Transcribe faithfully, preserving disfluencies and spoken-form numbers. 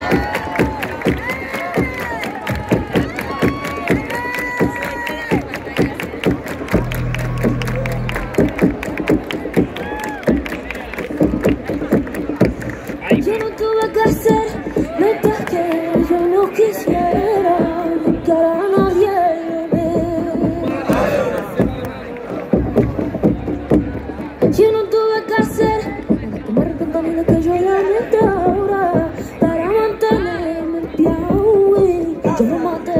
Yo no tuve que hacer nada que yo no quisiera, que ahora nadie ve. Yo no tuve que hacer nada que me arrepienta ni de que yo la neta ahora, para mantenerme en pie. Yo no maté